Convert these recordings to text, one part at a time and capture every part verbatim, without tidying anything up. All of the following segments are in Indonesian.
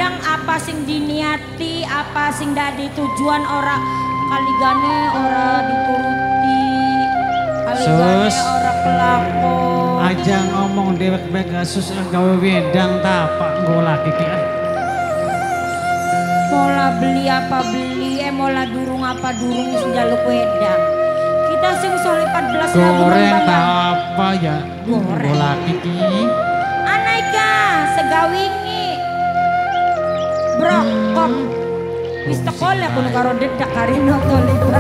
kadang apa sing diniati, apa sing dadi tujuan ora kaligane ora dituruti. Kaligane ora kelakon. Aja ngomong dewek-dewek kasus gawe wedang tapak nggo lagi ki. Mola beli apa beli, eh mola durung apa durung wis njaluk wedang. Kita sing sole empat belas lagu goreng apa ya? Goreng lagi ki. Anaika segawingi. Brokok. Wis tekol aku karo dedak karino to libra.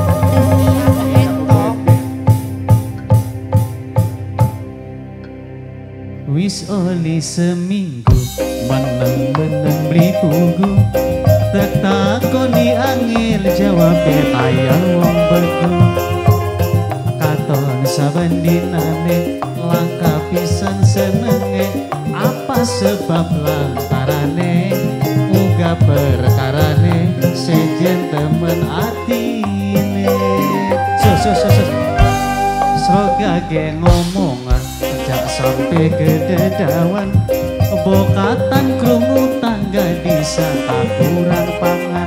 Wis oli seminggu meneng-meneng beli pugu tak takoni angel jawab tayang wong beku katon saben dinane langka pisan senenge apa sebab lantarane uga perkarane sejen temen atine sus sus sus sroga ge ngomongan sejak sampai ke dedawan bokatan krungu tangga disangka kurang pangan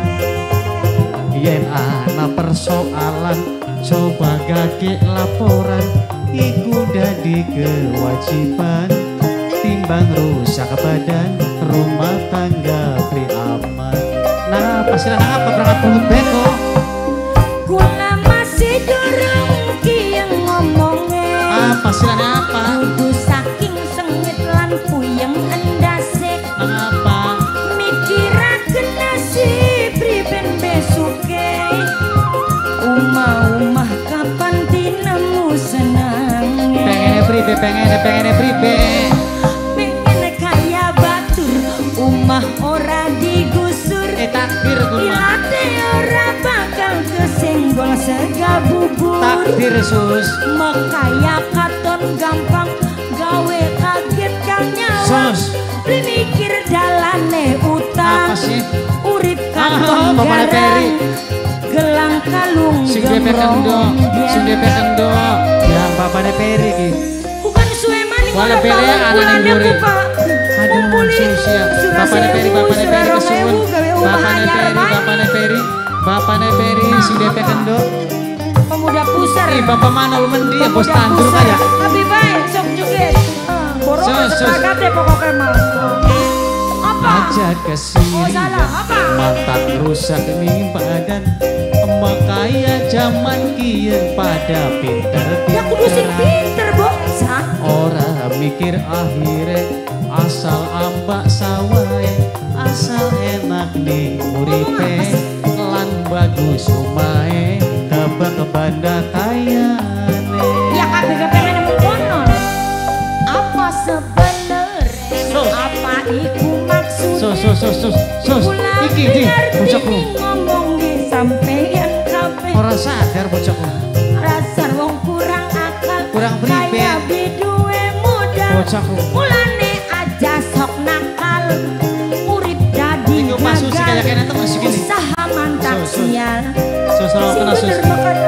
yen ana persoalan coba gage laporan iku dadi kewajiban timbang rusak badan rumah tangga pri aman. Nah pasti apa berangkat mulut beko kula masih durung ki yang ngomongnya apa sih apa kudu saking sengit lan puyeng endase apa mikiraken nasib priben besuke umah-umah kapan dinemu senange pengen pribe pengen pengen pribe pengen kaya batur umah ora digusur eh takdir kumah ilate ora bakal kesenggol sega bubur takdir sus makaya katon gampang gawe kaget kang nyawa sus mikir dalane utang apa sih urip ah, katon Bapak Peri gelang kalung sing depe kendo sing depe kendo ya Bapak Peri ki bukan suwe maning wala bele anak ngure aduh sus ya Bapak Peri Bapak Peri kesuwun Bapak Peri Bapak Peri Bapak Peri sing depe kendo pemuda pusar ih Bapak Manol mendi ya bos tandur kaya lebih baik sok juga borong sepakat deh pokoknya mah apa aja kesini oh salah apa mantak rusak nih badan makanya zaman kian pada pinter ya kudu sing pinter boksa ora mikir akhirnya asal ambak sawai asal enak nih uripe lan bagus umae kebak banda kayane ya kabeh pengen nemu konon apa sebenarnya apa iku maksud sus sus sus sus sus iki di bocahku ngomong di sampeyan kabeh ora sadar bocahku rasar wong kurang akal kurang pribe kaya biduwe modal bocahku mulane aja sok nakal urip dadi gagal usaha mantap sial sus ora kena sus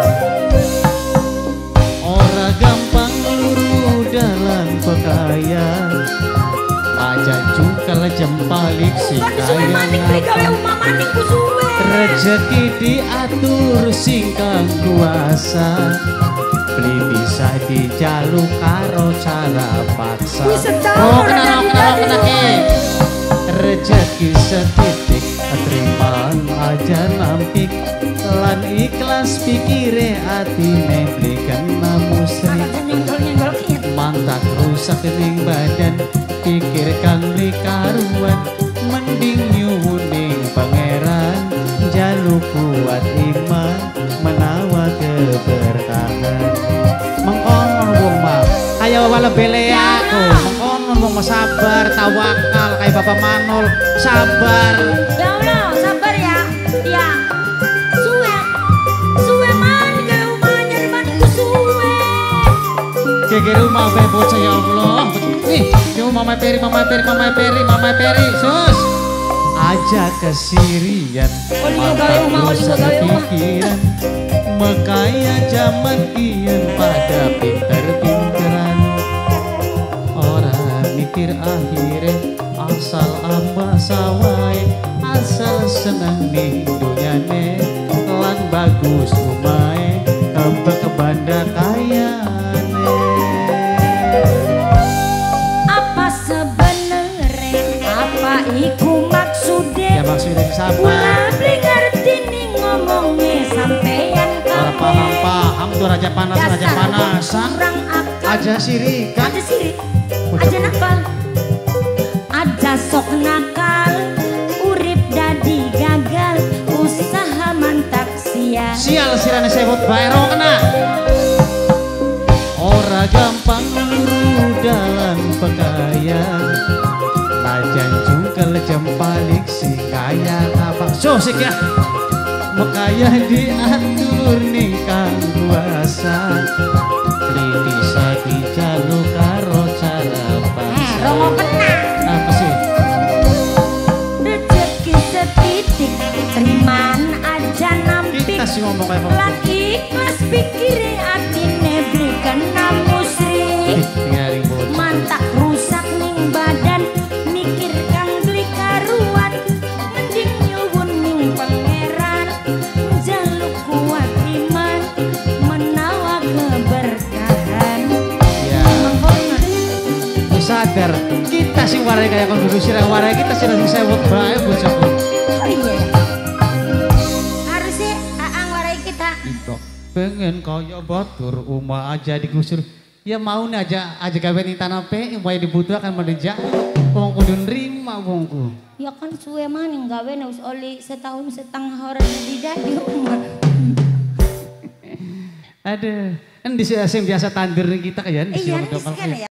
ora gampang luru dalam pakaian aja juga jempalik si kaya rezeki diatur singkang kuasa beli bisa dijaluk karo cara paksa oh kenal kenal kenal ke rezeki setitik terimaan aja nampik lan ikhlas pikire atine belikan musrik mantak rusak ning badan pikir kang likaruan mending nyuwuning pangeran jaluk kuat iman menawa keberkahan mengkono wong mah kaya wala bele aku mengkono wong sabar tawakal kayak Bapak Manol sabar ya Allah sabar ya ya suwe suwe man ke rumah nyari maniku suwe ke rumah be bocah ya Allah nih yo Mama Peri Mama Peri Mama Peri Mama Peri sus aja kesirian mantap rusak pikiran makanya zaman kian pada pinter-pinteran orang mikir akhirnya asal apa sawai asal seneng ning dunyane lan bagus umae kebek banda kayane. Apa sebenarnya apa iku maksudnya? Ya maksudnya siapa? Kula beli ngerti nih ngomongnya sampeyan Ora kabeh. paham-paham tuh raja panas raja panasan. Kurang akal. Aja sirik kan? Aja sirik. Aja nakal. Aja sok nakal. Urip dadi gagal. Usaha mantak sia. Sial sirane sebut baero kena. Ora gampang luru dalam pekayan. Najan jungkel jempalik si kaya abang. So sik ya. Mekaya diatur ning kang kuasa. Lili sadi jaluk karo cara Eh, rongo kena. apa sih? Rezeki setitik terimaan aja nampik. Kita sih ngomong kayak apa? Lagi ikhlas pikirin atine beli kena musri. Tinggalin bocah. Mantak rusak ning badan mikir kang beli karuan. Mending nyuwun ning pangeran jaluk kuat iman menawa keberkahan. Ya. Mangkono. Wis sadar kita sing warai kayak kon dulu sirah warai kita sirah sing sewot bae bocah. Oh iya ya. Harusnya aang warai kita. Itu pengen kaya batur uma aja digusur. Ya mau nih aja aja gawe ning tanah pe yang dibutuhkan mendeja. Wong kudu nrima wongku. Ya kan suwe maning gawe wis oli setahun setengah orang jadi jadi umur. Aduh, endi sih sing biasa tandur ning kita kayak Iya, ini sekian ya.